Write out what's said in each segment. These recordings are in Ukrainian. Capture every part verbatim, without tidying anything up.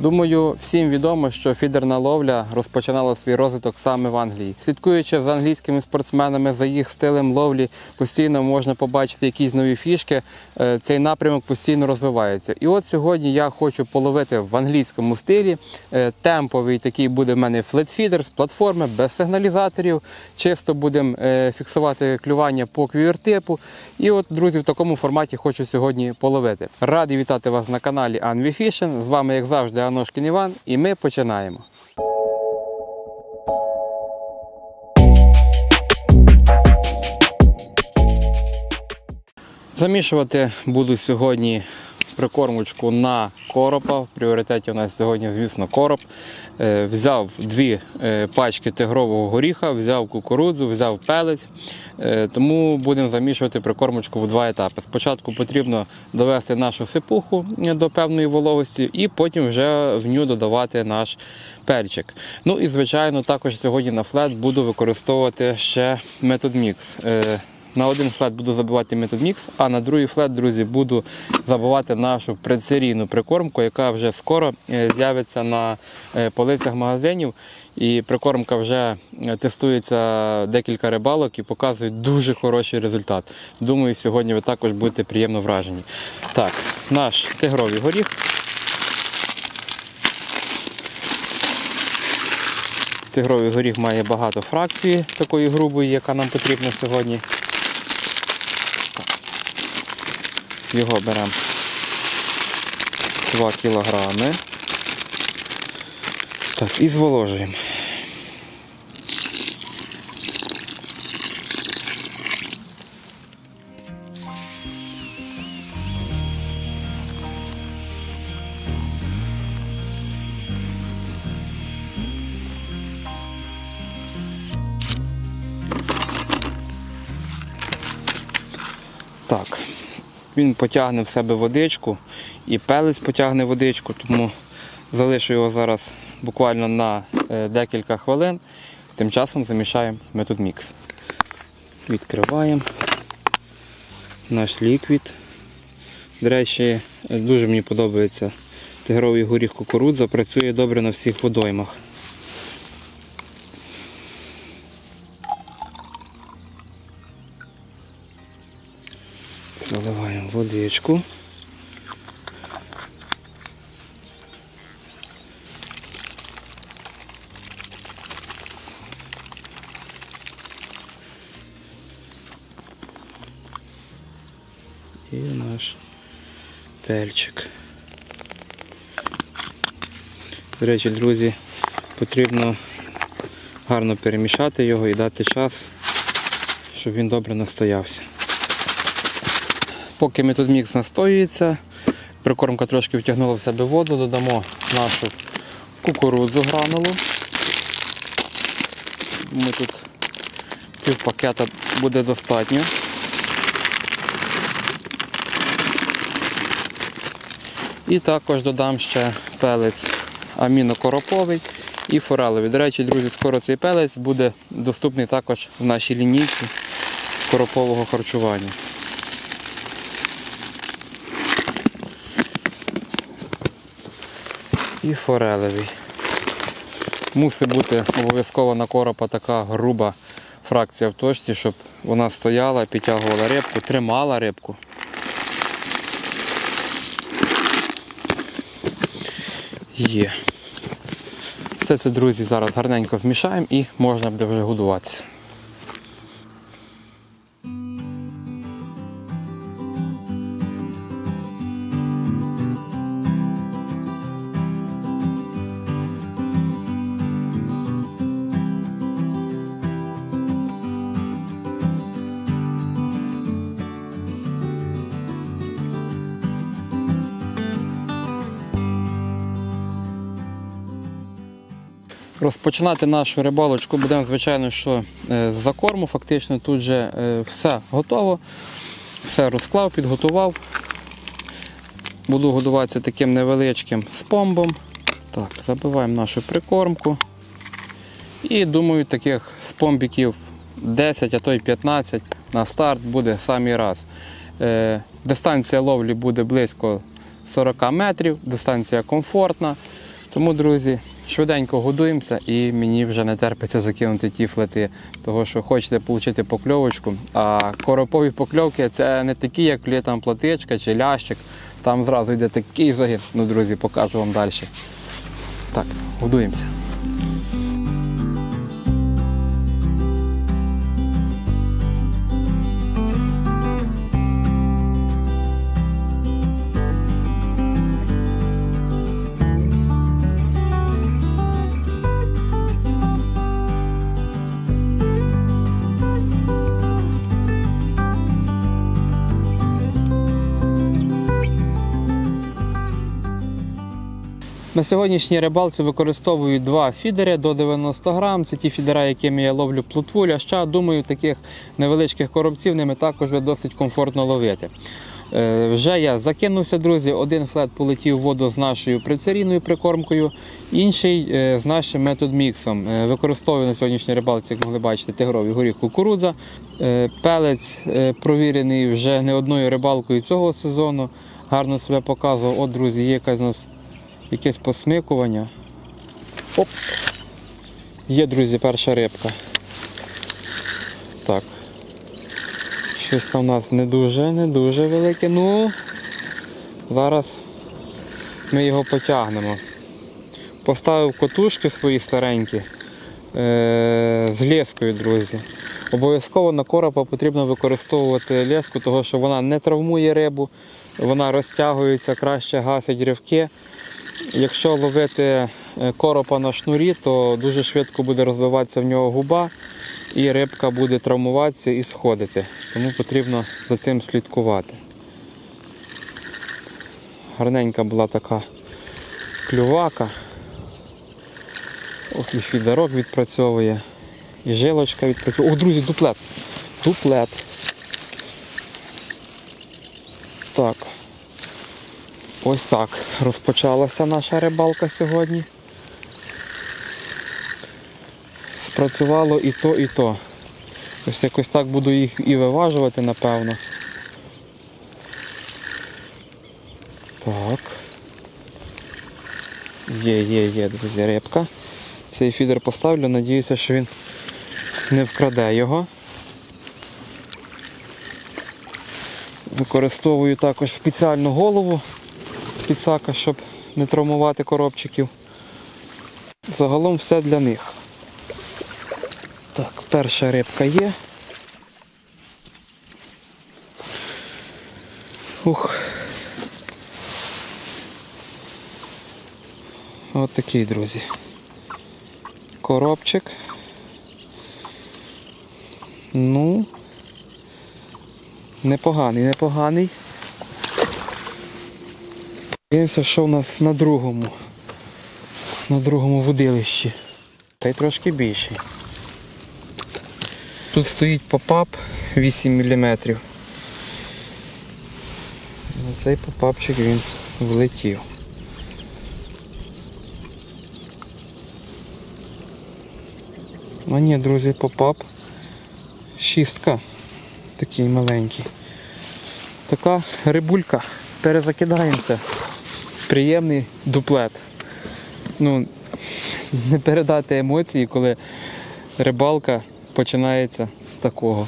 Думаю, всім відомо, що фідерна ловля розпочинала свій розвиток саме в Англії. Слідкуючи за англійськими спортсменами, за їх стилем ловлі, постійно можна побачити якісь нові фішки, цей напрямок постійно розвивається. І от сьогодні я хочу половити в англійському стилі. Темповий такий буде в мене флетфідер з платформи, без сигналізаторів. Чисто будемо фіксувати клювання по квівер-типу. І от, друзі, в такому форматі хочу сьогодні половити. Радий вітати вас на каналі Anvi Fishing. З вами, як завжди, Аношкін Іван, і ми починаємо. Замішувати буду сьогодні прикормочку на коропа. В пріоритеті у нас сьогодні, звісно, короб. Взяв дві пачки тигрового горіха, взяв кукурудзу, взяв пелець. Тому будемо замішувати прикормочку в два етапи. Спочатку потрібно довести нашу сипуху до певної вологості і потім вже в ню додавати наш перчик. Ну і, звичайно, також сьогодні на флет буду використовувати ще метод мікс. На один флет буду забивати метод мікс, а на другий флет, друзі, буду забивати нашу предсерійну прикормку, яка вже скоро з'явиться на полицях магазинів. І прикормка вже тестується декілька рибалок і показує дуже хороший результат. Думаю, сьогодні ви також будете приємно вражені. Так, наш тигровий горіх. Тигровий горіх має багато фракції такої грубої, яка нам потрібна сьогодні. Його беремо два кілограми. Так, і зволожуємо. Так. Він потягне в себе водичку і пелець потягне водичку, тому залишу його зараз буквально на декілька хвилин. Тим часом замішаємо метод мікс. Відкриваємо наш ліквід. До речі, дуже мені подобається тигровий горіх кукурудза, працює добре на всіх водоймах. Заливаємо водичку. І наш перчик. До речі, друзі, потрібно гарно перемішати його і дати час, щоб він добре настоявся. Поки метод мікс настоюється, прикормка трошки втягнула в себе воду, додамо нашу кукурудзу гранулу. Ми тут пів пакета буде достатньо. І також додам ще пелець амінокороповий і форелевий. До речі, друзі, скоро цей пелець буде доступний також в нашій лінійці коропового харчування. І форелевий. Мусить бути обов'язково на коропа така груба фракція в точці, щоб вона стояла, підтягувала рибку, тримала рибку. Є. Все це, друзі, зараз гарненько змішаємо і можна буде вже годуватися. Розпочинати нашу рибалочку будемо, звичайно, що з закорму. Фактично тут вже все готово, все розклав, підготував. Буду годуватися таким невеличким спомбом. Так, забиваємо нашу прикормку. І думаю, таких спомбіків десять, а то й п'ятнадцять на старт буде самий раз. Дистанція ловлі буде близько сорок метрів, дистанція комфортна. Тому, друзі, швиденько годуємося і мені вже не терпиться закинути ті флети, того що хочете отримати покльовочку, а коропові покльовки це не такі, як клює там плотичка чи лящик, там зразу йде такий загін. Ну, друзі, покажу вам далі. Так, годуємося. На сьогоднішній рибалці використовую два фідери до дев'яноста грам. Це ті фідера, якими я ловлю плотву, ляща. Думаю, таких невеличких коробців ними також досить комфортно ловити. Е, вже я закинувся, друзі. Один флет полетів в воду з нашою прицерійною прикормкою, інший е, з нашим метод-міксом. Е, використовую на сьогоднішній рибалці, як могли бачити, тигровий горіх кукурудза. Е, пелець е, провірений вже не одною рибалкою цього сезону. Гарно себе показував. От, друзі, є якась у нас якесь посмикування. Оп! Є, друзі, перша рибка. Так. Щось там у нас не дуже, не дуже велике. Ну, зараз ми його потягнемо. Поставив котушки свої старенькі е- з лескою, друзі. Обов'язково на коропа потрібно використовувати леску, тому що вона не травмує рибу, вона розтягується, краще гасить ривки. Якщо ловити коропа на шнурі, то дуже швидко буде розбиватися в нього губа і рибка буде травмуватися і сходити. Тому потрібно за цим слідкувати. Гарненька була така клювака. Ох, і фідерок відпрацьовує, і жилочка відпрацьовує. О, друзі, дуплет! Дуплет! Так. Ось так розпочалася наша рибалка сьогодні. Спрацювало і то, і то. Ось якось так буду їх і виважувати, напевно. Так. Є, є, є, друзі, рибка. Цей фідер поставлю, надіюся, що він не вкраде його. Використовую також спеціальну голову підсака, щоб не травмувати коробчиків. Загалом все для них. Так, перша рибка є. Ух. Ось такий, друзі. Коробчик. Ну, непоганий, непоганий. Дивимося, що в нас на другому, на другому водилищі. Цей трошки більший. Тут стоїть попап вісім міліметрів. На цей попапчик він влетів. А ні, друзі, попап шістка. Такий маленький. Така рибулька. Перезакидаємося. Приємний дуплет. Ну, не передати емоції, коли рибалка починається з такого.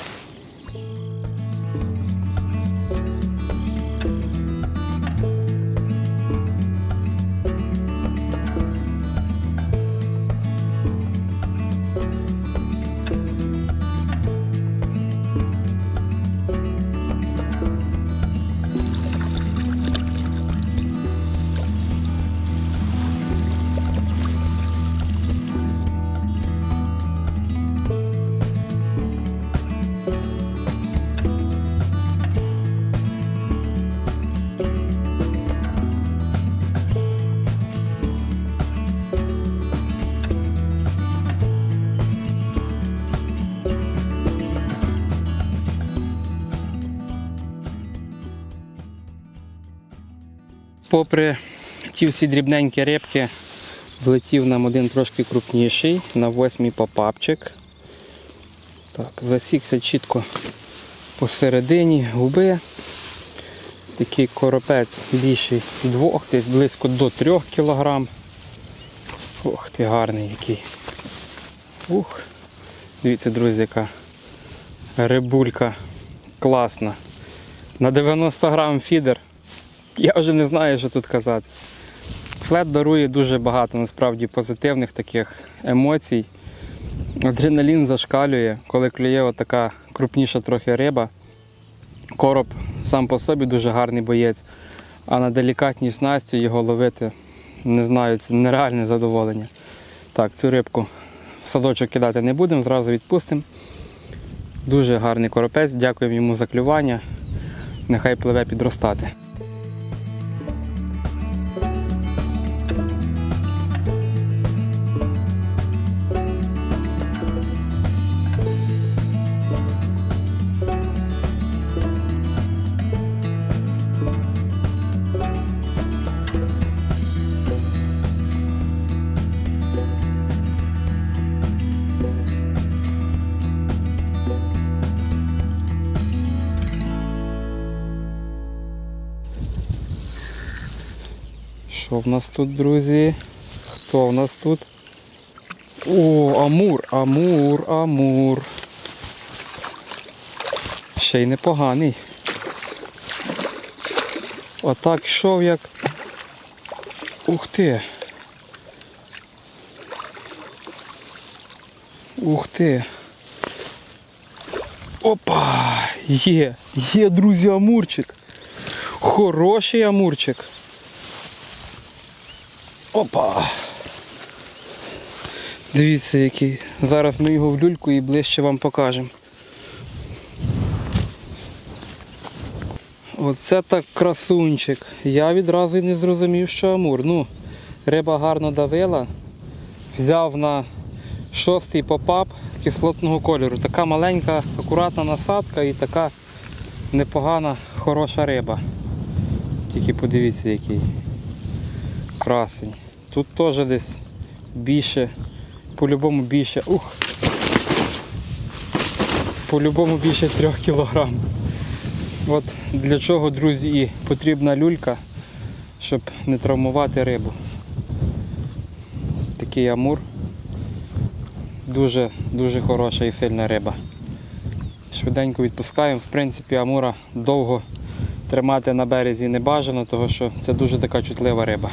Попри ті всі дрібненькі рибки, влетів нам один трошки крупніший, на восьмий попапчик. Так, засікся чітко посередині губи. Такий коропець більший двох, десь близько до трьох кілограм. Ох ти, гарний який. Ух. Дивіться, друзі, яка рибулька класна. На дев'яносто грам фідер. Я вже не знаю, що тут казати. Флет дарує дуже багато насправді позитивних таких емоцій. Адреналін зашкалює, коли клює отака крупніша трохи риба. Короб сам по собі дуже гарний боєць, а на делікатній снасті його ловити, не знаю, це нереальне задоволення. Так, цю рибку в садочок кидати не будемо, зразу відпустимо. Дуже гарний коропець, дякуємо йому за клювання. Нехай пливе підростати. Що в нас тут, друзі? Хто в нас тут? О, амур, амур, амур. Ще й непоганий. Отак йшов як... Ух ти! Ух ти! Опа! Є! Є, друзі, амурчик! Хороший амурчик! Опа! Дивіться який. Зараз ми його в люльку і ближче вам покажемо. Оце так красунчик. Я відразу й не зрозумів, що амур. Ну, риба гарно давила. Взяв на шостий попап кислотного кольору. Така маленька, акуратна насадка і така непогана, хороша риба. Тільки подивіться який. Красень. Тут теж десь більше, по-любому більше, ух, по-любому більше трьох кілограм. От для чого, друзі, і потрібна люлька, щоб не травмувати рибу. Такий амур. Дуже, дуже хороша і сильна риба. Швиденько відпускаємо. В принципі, амура довго тримати на березі не бажано, тому що це дуже така чутлива риба.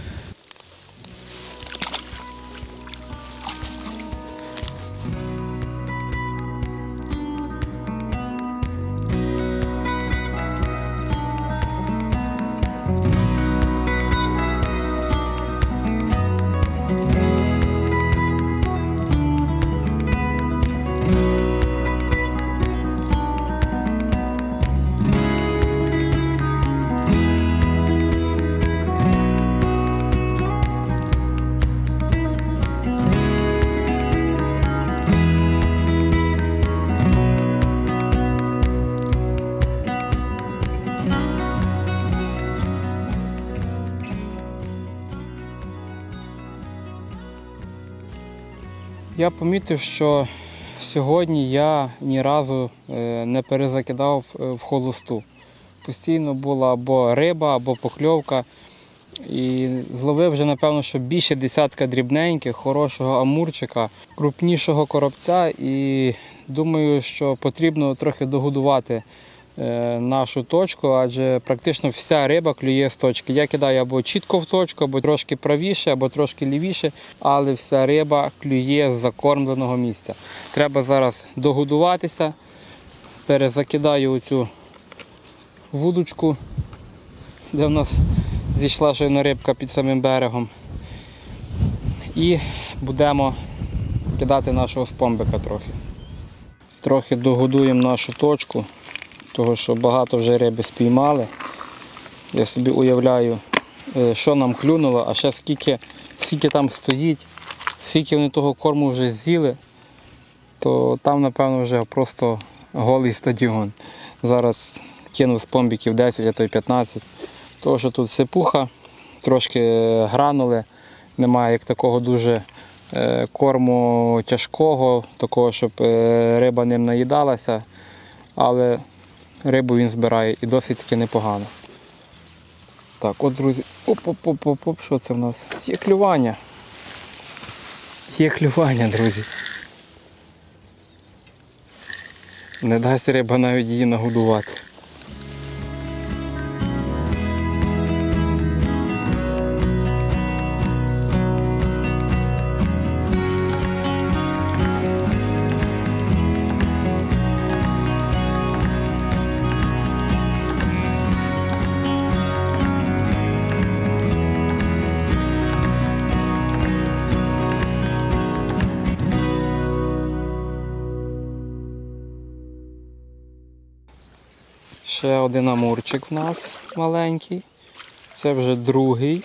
Я помітив, що сьогодні я ні разу не перезакидав в холосту. Постійно була або риба, або покльовка. І зловив вже, напевно, що більше десятка дрібненьких, хорошого амурчика, крупнішого коробця. І думаю, що потрібно трохи догодувати нашу точку, адже практично вся риба клює з точки. Я кидаю або чітко в точку, або трошки правіше, або трошки лівіше, але вся риба клює з закормленого місця. Треба зараз догодуватися. Перезакидаю оцю вудочку, де в нас зійшла щойно рибка під самим берегом. І будемо кидати нашого спомбика трохи. Трохи догодуємо нашу точку, тому що багато вже риби спіймали. Я собі уявляю, що нам клюнуло, а ще скільки, скільки там стоїть, скільки вони того корму вже з'їли, то там, напевно, вже просто голий стадіон. Зараз кину спомбіків десять, а то й п'ятнадцять. Тому що тут сипуха, трошки гранули, немає як такого дуже корму тяжкого, такого, щоб риба ним наїдалася, але рибу він збирає і досить таки непогано. Так, от, друзі, оп-оп-оп-оп, що це в нас? Є клювання. Є клювання, друзі. Не дасть риба навіть її нагодувати. Ще один амурчик в нас маленький. Це вже другий.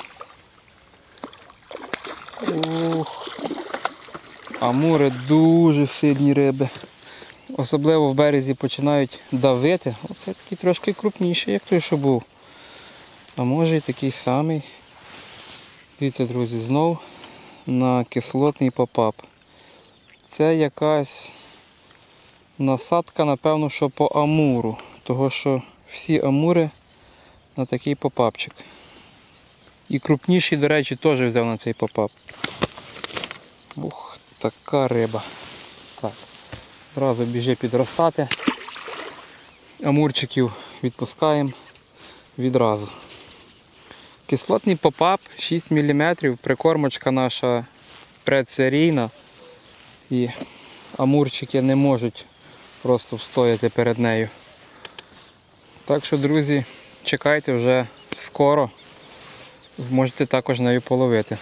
Ух. Амури дуже сильні риби. Особливо в березі починають давити. Оце такий трошки крупніший, як той, що був. А може і такий самий. Дивіться, друзі, знов на кислотний попап. Це якась насадка, напевно, що по амуру. Того, що всі амури на такий попапчик. І крупніший, до речі, теж взяв на цей попап. Ух, така риба. Так, одразу біжи підростати. Амурчиків відпускаємо відразу. Кислотний попап шість міліметрів, прикормочка наша предсерійна. І амурчики не можуть просто встояти перед нею. Так що, друзі, чекайте, вже скоро зможете також нею половити.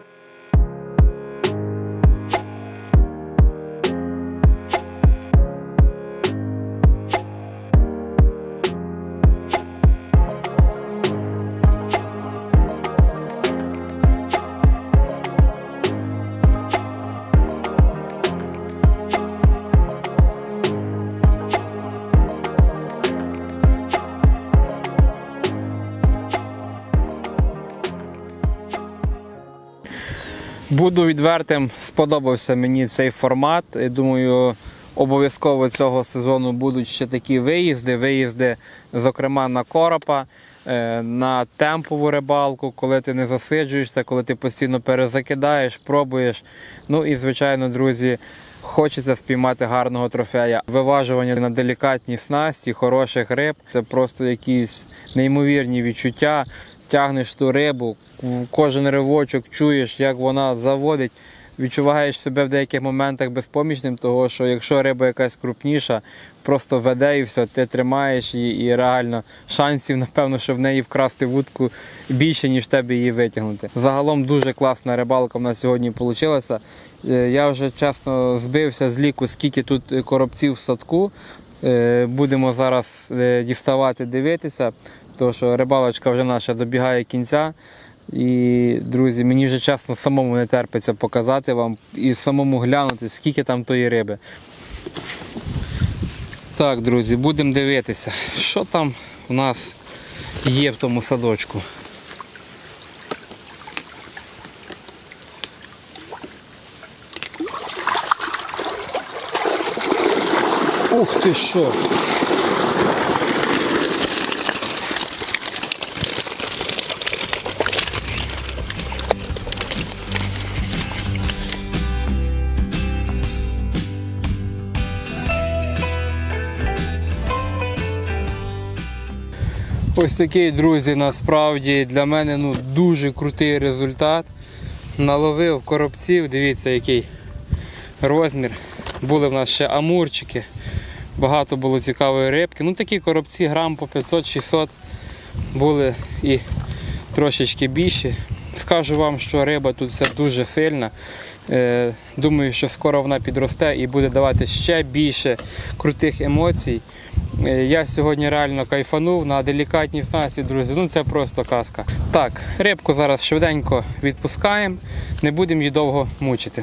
Буду відвертим, сподобався мені цей формат. Я думаю, обов'язково цього сезону будуть ще такі виїзди. Виїзди, зокрема, на коропа, на темпову рибалку, коли ти не засиджуєшся, коли ти постійно перезакидаєш, пробуєш. Ну і, звичайно, друзі, хочеться спіймати гарного трофея. Виважування на делікатній снасті, хороших риб – це просто якісь неймовірні відчуття. Тягнеш ту рибу, кожен ривочок чуєш, як вона заводить, відчуваєш себе в деяких моментах безпомічним, того що якщо риба якась крупніша, просто веде і все, ти тримаєш її і реально шансів, напевно, що в неї вкрасти вудку більше, ніж в тебе її витягнути. Загалом дуже класна рибалка в нас сьогодні вийшла. Я вже чесно збився з ліку, скільки тут коробців в садку. Будемо зараз діставати, дивитися. Тому що рибалочка вже наша добігає кінця. І, друзі, мені вже чесно самому не терпиться показати вам і самому глянути, скільки там тої риби. Так, друзі, будемо дивитися, що там у нас є в тому садочку. Ух ти що! Ось такий, друзі, насправді для мене ну, дуже крутий результат. Наловив коробців, дивіться який розмір. Були в нас ще амурчики, багато було цікавої рибки. Ну такі коробці грам по п'ятсот-шістсот були і трошечки більші. Скажу вам, що риба тут вся дуже сильна. Думаю, що скоро вона підросте і буде давати ще більше крутих емоцій. Я сьогодні реально кайфанув на делікатній снасті, друзі. Ну це просто казка. Так, рибку зараз швиденько відпускаємо, не будемо її довго мучити.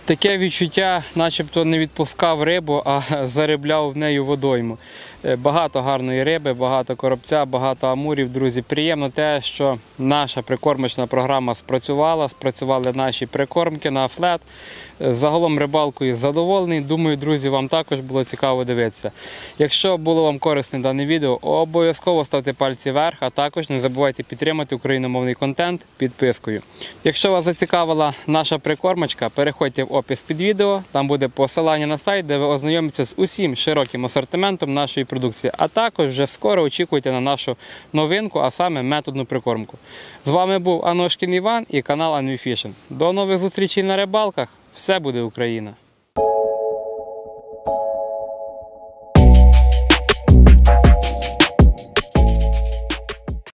Таке відчуття, начебто не відпускав рибу, а заробляв в нею водойму. Багато гарної риби, багато коробця, багато амурів. Друзі, приємно те, що наша прикормочна програма спрацювала, спрацювали наші прикормки на флет. Загалом рибалкою задоволений. Думаю, друзі, вам також було цікаво дивитися. Якщо було вам корисне дане відео, обов'язково ставте пальці вверх, а також не забувайте підтримати україномовний контент підпискою. Якщо вас зацікавила наша прикормочка, переходьте в опис під відео, там буде посилання на сайт, де ви ознайомитеся з усім широким асортиментом нашої продукції, а також вже скоро очікуйте на нашу новинку, а саме методну прикормку. З вами був Аношкін Іван і канал Анві Фішинг. До нових зустрічей на рибалках. Все буде Україна!